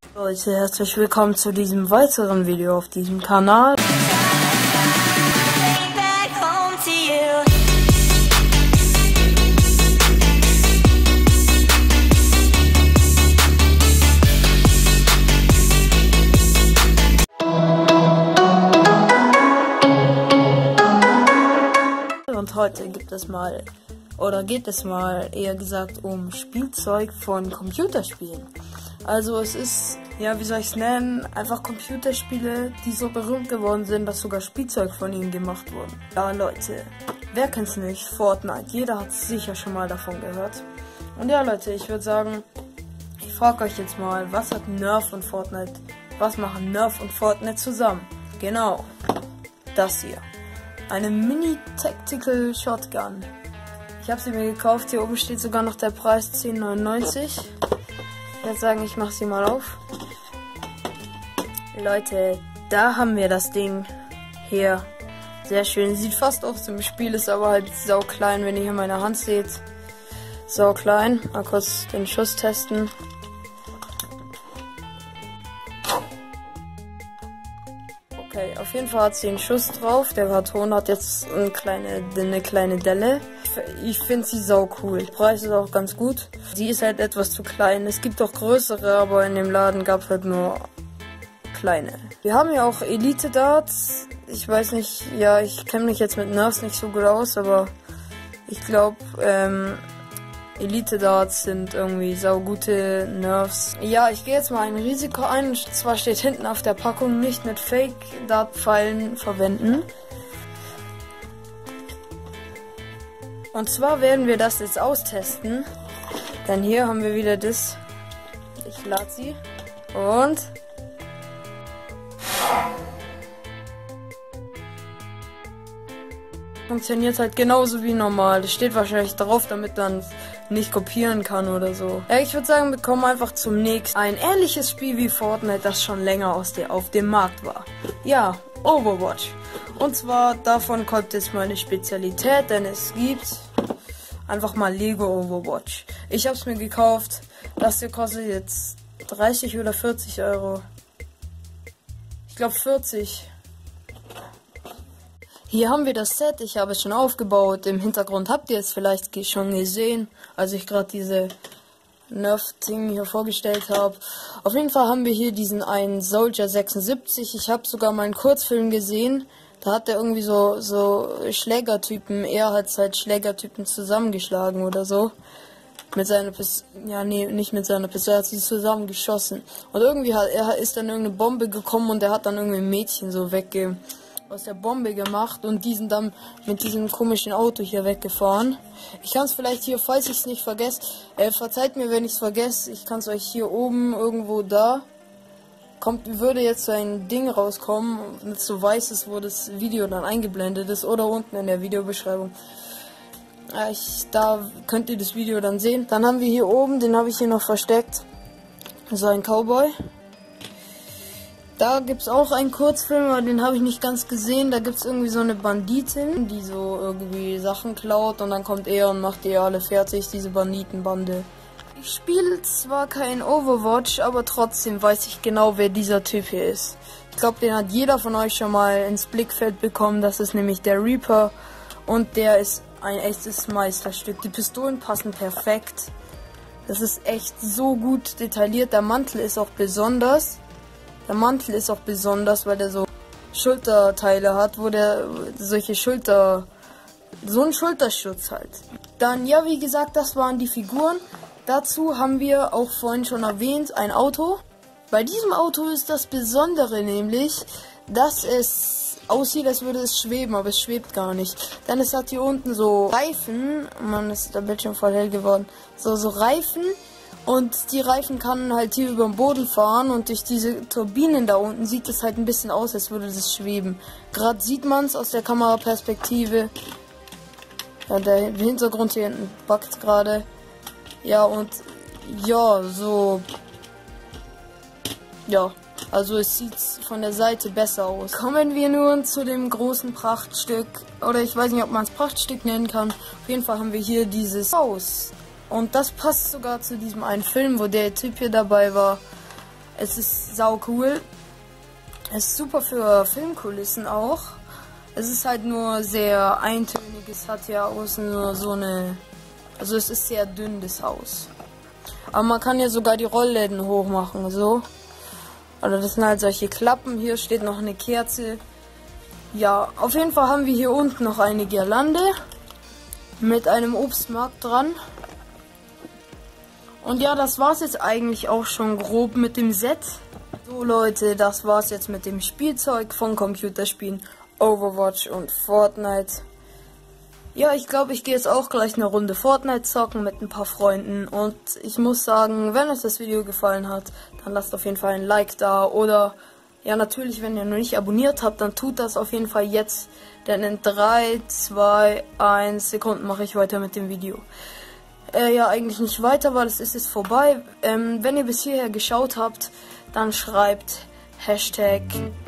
Leute, herzlich willkommen zu diesem weiteren Video auf diesem Kanal. Und heute geht es mal eher gesagt um Spielzeug von Computerspielen. Also es ist, ja, wie soll ich es nennen, einfach Computerspiele, die so berühmt geworden sind, dass sogar Spielzeug von ihnen gemacht wurden. Ja Leute, wer kennt's nicht? Fortnite, jeder hat sicher schon mal davon gehört. Und ja Leute, ich würde sagen, ich frage euch jetzt mal, was hat Nerf und Fortnite, was machen Nerf und Fortnite zusammen? Genau, das hier. Eine Mini-Tactical Shotgun. Ich habe sie mir gekauft, hier oben steht sogar noch der Preis 10,99 €. Ich würde sagen, ich mache sie mal auf. Leute, da haben wir das Ding hier. Sehr schön. Sieht fast aus dem Spiel, ist aber halt sau klein, wenn ihr hier meine Hand seht. Sau klein. Mal kurz den Schuss testen. Okay, auf jeden Fall hat sie einen Schuss drauf. Der Karton hat jetzt eine kleine Delle. Ich finde sie sau cool. Der Preis ist auch ganz gut. Sie ist halt etwas zu klein. Es gibt auch größere, aber in dem Laden gab es halt nur kleine. Wir haben ja auch Elite Darts. Ich weiß nicht, ja, ich kenne mich jetzt mit Nerfs nicht so gut aus, aber ich glaube, Elite Darts sind irgendwie saugute Nerfs. Ja, ich gehe jetzt mal ein Risiko ein. Und zwar steht hinten auf der Packung, nicht mit Fake Dart Pfeilen verwenden. Und zwar werden wir das jetzt austesten. Denn hier haben wir wieder das. Ich lade sie. Und funktioniert halt genauso wie normal. Das steht wahrscheinlich drauf, damit man nicht kopieren kann oder so. Ja, ich würde sagen, wir kommen einfach zum nächsten. Ein ähnliches Spiel wie Fortnite, das schon länger auf dem Markt war. Ja, Overwatch. Und zwar, davon kommt jetzt meine Spezialität, denn es gibt einfach mal Lego Overwatch. Ich habe es mir gekauft. Das hier kostet jetzt 30 oder 40 €. Ich glaube 40. Hier haben wir das Set, ich habe es schon aufgebaut. Im Hintergrund habt ihr es vielleicht schon gesehen, als ich gerade diese Nerf-Ding hier vorgestellt habe. Auf jeden Fall haben wir hier diesen einen Soldier 76. Ich habe sogar mal einen Kurzfilm gesehen. Da hat er irgendwie so Schlägertypen, er hat halt Schlägertypen zusammengeschlagen oder so. Mit seiner Pistole, ja nee, nicht mit seiner Pistole, er hat sie zusammengeschossen. Und irgendwie ist dann irgendeine Bombe gekommen und er hat dann irgendwie ein Mädchen so aus der Bombe gemacht und die sind dann mit diesem komischen Auto hier weggefahren. Ich kann es vielleicht hier, falls ich es nicht vergesse, verzeiht mir, wenn ich es vergesse, ich kann es euch hier oben irgendwo da, würde jetzt so ein Ding rauskommen, mit so weißes, wo das Video dann eingeblendet ist oder unten in der Videobeschreibung. Da könnt ihr das Video dann sehen. Dann haben wir hier oben, den habe ich hier noch versteckt, so ein Cowboy. Da gibt es auch einen Kurzfilm, aber den habe ich nicht ganz gesehen. Da gibt es irgendwie so eine Banditin, die so irgendwie Sachen klaut und dann kommt er und macht die alle fertig, diese Banditenbande. Ich spiele zwar kein Overwatch, aber trotzdem weiß ich genau, wer dieser Typ hier ist. Ich glaube, den hat jeder von euch schon mal ins Blickfeld bekommen. Das ist nämlich der Reaper und der ist ein echtes Meisterstück. Die Pistolen passen perfekt. Das ist echt so gut detailliert. Der Mantel ist auch besonders. Weil der so Schulterteile hat, wo der so einen Schulterschutz halt. Dann, ja, wie gesagt, das waren die Figuren. Dazu haben wir auch vorhin schon erwähnt, ein Auto. Bei diesem Auto ist das Besondere nämlich, dass es aussieht, als würde es schweben, aber es schwebt gar nicht. Denn es hat hier unten so Reifen, Mann, ist der Bildschirm voll hell geworden, so Reifen. Und die Reifen kann halt hier über den Boden fahren und durch diese Turbinen da unten sieht es halt ein bisschen aus, als würde das schweben. Gerade sieht man es aus der Kameraperspektive. Ja, der Hintergrund hier hinten backt gerade. Ja, und ja, so. Ja, also es sieht von der Seite besser aus. Kommen wir nun zu dem großen Prachtstück. Oder ich weiß nicht, ob man es Prachtstück nennen kann. Auf jeden Fall haben wir hier dieses Haus. Und das passt sogar zu diesem einen Film, wo der Typ hier dabei war. Es ist sau cool. Es ist super für Filmkulissen auch. Es ist halt nur sehr eintönig. Es hat ja außen nur so eine... Also es ist sehr dünn, das Haus. Aber man kann ja sogar die Rollläden hochmachen, so. Also das sind halt solche Klappen. Hier steht noch eine Kerze. Ja, auf jeden Fall haben wir hier unten noch eine Girlande mit einem Obstmarkt dran. Und ja, das war's jetzt eigentlich auch schon grob mit dem Set. So Leute, das war's jetzt mit dem Spielzeug von Computerspielen Overwatch und Fortnite. Ja, ich glaube, ich gehe jetzt auch gleich eine Runde Fortnite zocken mit ein paar Freunden. Und ich muss sagen, wenn euch das Video gefallen hat, dann lasst auf jeden Fall ein Like da. Oder, ja natürlich, wenn ihr noch nicht abonniert habt, dann tut das auf jeden Fall jetzt. Denn in 3, 2, 1 Sekunden mache ich weiter mit dem Video. Ja, eigentlich nicht weiter, weil es ist jetzt vorbei. Wenn ihr bis hierher geschaut habt, dann schreibt Hashtag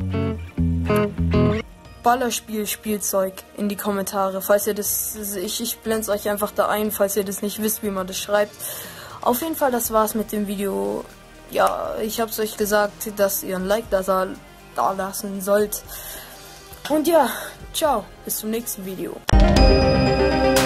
Ballerspiel-Spielzeug in die Kommentare, falls ihr das, ich blende es euch einfach da ein, falls ihr das nicht wisst, wie man das schreibt. Auf jeden Fall, das war's mit dem Video. Ja, ich hab's euch gesagt, dass ihr ein Like da lassen sollt. Und ja, ciao, bis zum nächsten Video.